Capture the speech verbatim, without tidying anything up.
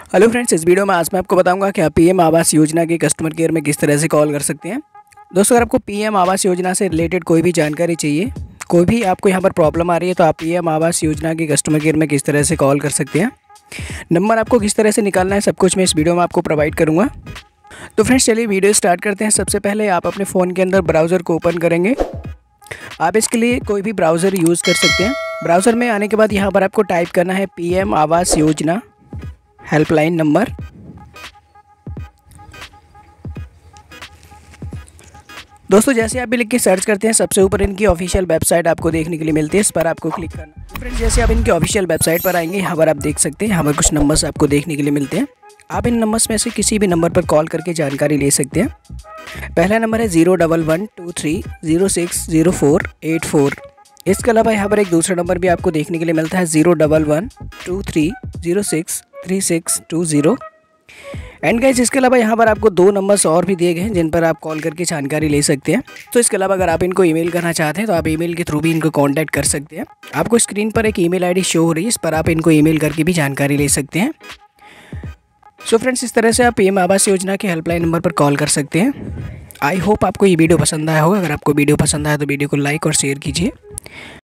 Hello friends, इस video में आज मैं आपको बताऊंगा कि आप पीएम आवास योजना के कस्टमर केयर में किस तरह से कॉल कर सकते हैं। दोस्तों, अगर आपको पीएम आवास योजना से रिलेटेड कोई भी जानकारी चाहिए, कोई भी आपको यहाँ पर प्रॉब्लम आ रही है, तो आप पीएम आवास योजना के कस्टमर केयर में किस तरह से कॉल कर सकते हैं। नंबर आपको किस तरह से निकालना है, सब कुछ मैं इस वीडियो में आपको प्रोवाइड करूँगा। तो फ्रेंड्स, चलिए वीडियो स्टार्ट करते हैं। सबसे पहले आप अपने फ़ोन के अंदर ब्राउज़र को ओपन करेंगे। आप इसके लिए कोई भी ब्राउज़र यूज़ कर सकते हैं। ब्राउज़र में आने के बाद यहाँ पर आपको टाइप करना है PM Awas Yojana helpline number. दोस्तों, जैसे आप भी लिख के सर्च करते हैं, सबसे ऊपर इनकी ऑफिशियल वेबसाइट आपको देखने के लिए मिलती है। इस पर आपको क्लिक करना है। फ्रेंड्स, जैसे आप इनकी ऑफिशियल वेबसाइट पर आएंगे, यहाँ पर आप देख सकते हैं, यहाँ पर कुछ नंबर्स आपको देखने के लिए मिलते हैं। आप इन नंबर्स में से किसी भी नंबर पर कॉल करके जानकारी ले सकते हैं। पहला नंबर है zero double one two three zero six zero four eight four. इसके अलावा यहाँ पर एक दूसरा नंबर भी आपको देखने के लिए मिलता है, zero double one two three zero six three six two zero. And guys, इसके अलावा यहाँ पर आपको दो नंबर्स और भी दिए गए हैं जिन पर आप कॉल करके जानकारी ले सकते हैं। तो इसके अलावा अगर आप इनको ईमेल करना चाहते हैं तो आप ईमेल के थ्रू भी इनको कांटेक्ट कर सकते हैं। आपको स्क्रीन पर एक ईमेल आईडी शो हो रही है, इस पर आप इनको ईमेल करके भी जानकारी ले सकते हैं। सो फ्रेंड्स, इस तरह से आप पीएम आवास योजना के हेल्पलाइन नंबर पर कॉल कर सकते हैं। आई होप आपको ये वीडियो पसंद आया होगा। अगर आपको वीडियो पसंद आया तो वीडियो को लाइक और शेयर कीजिए।